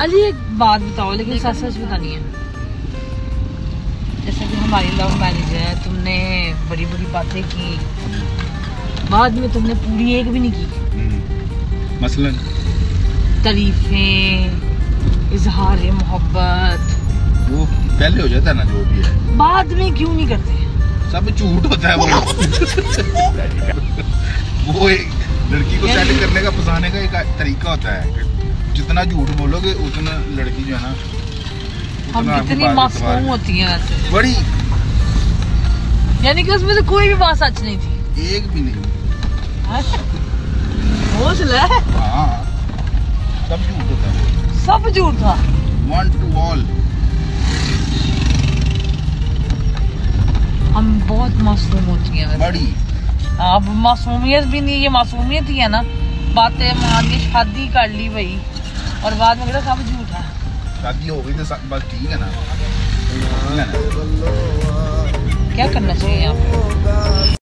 अली एक बात बताओ, लेकिन सच सच बतानी है। जैसे कि हमारी लव मैरिज है, तुमने बड़ी बड़ी बातें की, बाद में तुमने पूरी एक भी नहीं की। मसलन तारीफें, इजहार मोहब्बत, वो पहले हो जाता है ना, जो भी है। बाद में क्यों नहीं करते? सब झूठ होता है वो एक लड़की को सेट करने का, फंसाने का एक तरीका होता है। जितना झूठ बोलोगे उतना लड़की जो है ना, हम कितनी मासूम होती है वैसे, बड़ी। यानी कि उसमें से कोई भी बात सच नहीं थी, एक भी नहीं। हाँ, सब झूठ होता है, सब झूठ था। One to all। हम बहुत मासूम होती हैं वैसे। बड़ी। अब मासूमियत भी नहीं, ये मासूमियत ही है ना। बातें मान के शादी कर ली भाई, और बाद में कहता सब झूठ है। शादी हो गई तो बस ठीक है ना। क्या करना चाहिए यहाँ पे?